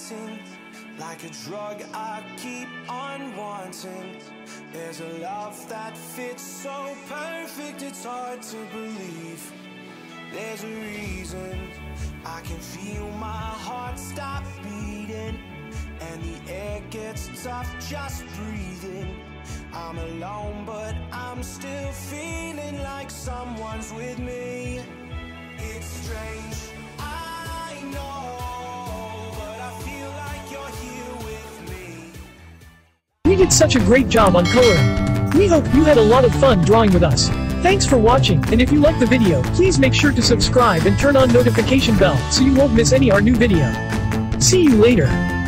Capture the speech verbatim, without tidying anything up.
haunting, like a drug I keep on wanting. There's a love that fits so perfect, it's hard to believe. There's a reason I can feel my heart stop beating, and the air gets tough just breathing. I'm alone, but I'm still feeling like someone's with me. It's strange, I know, but I feel like you're here with me. We did such a great job on coloring. We hope you had a lot of fun drawing with us. Thanks for watching, and if you like the video, please make sure to subscribe and turn on notification bell so you won't miss any our new video. See you later.